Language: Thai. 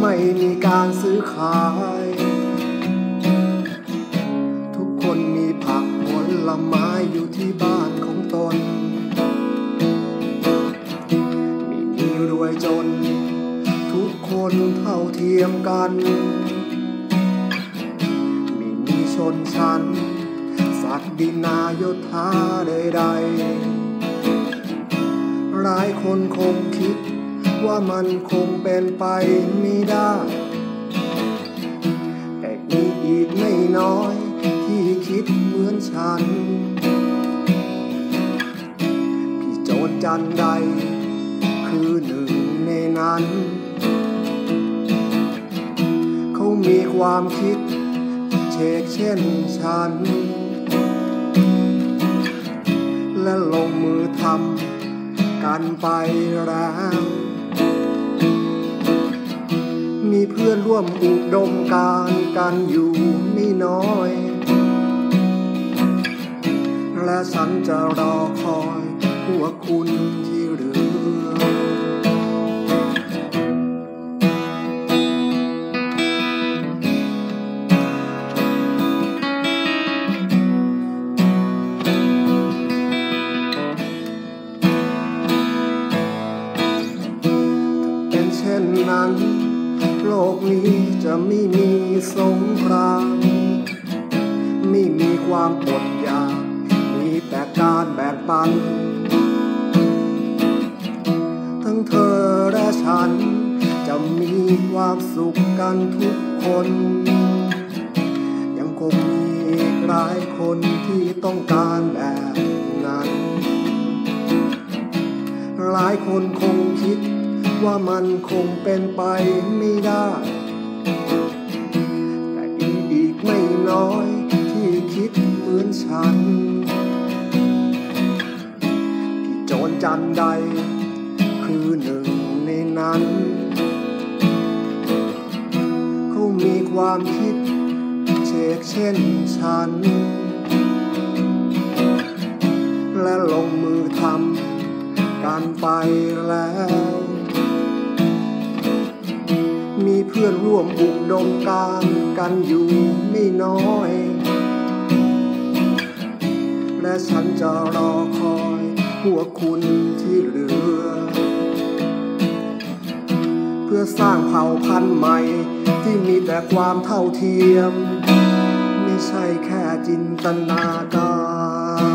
ไม่มีการซื้อขาย ทุกคนมีผักผลไม้อยู่ที่บ้านของตนไม่มีรวยจนทุกคนเท่าเทียมกันไม่มีชนชั้นศักดินายศาใดๆหลายคนคงคิดว่ามันคงเป็นไปไม่ได้แต่มีอีกไม่น้อยที่คิดเหมือนฉันพี่โจรจันใดคือหนึ่งในนั้นเขามีความคิดเชกเช่นฉันและลงมือทำกันไปแล้วมีเพื่อนร่วมอุดมการณ์กันอยู่ไม่น้อยและฉันจะรอคอยพวกคุณที่เรือเช่นนั้นโลกนี้จะไม่มีสงครามไม่มีความอดอยากมีแต่การแบ่งปันทั้งเธอและฉันจะมีความสุขกันทุกคนยังคงมีอีกหลายคนที่ต้องการแบบนั้นหลายคนคงคิดว่ามันคงเป็นไปไม่ได้แต่อีกไม่น้อยที่คิดเหมือนฉันพี่โจรจันใดคือหนึ่งในนั้นเขามีความคิดเชกเช่นฉันและลงมือทำกันไปแล้วมีเพื่อนร่วมอุดมการณ์กันอยู่ไม่น้อยและฉันจะรอคอยพวกคุณที่เหลือเพื่อสร้างเผ่าพันธุ์ใหม่ที่มีแต่ความเท่าเทียมไม่ใช่แค่จินตนาการ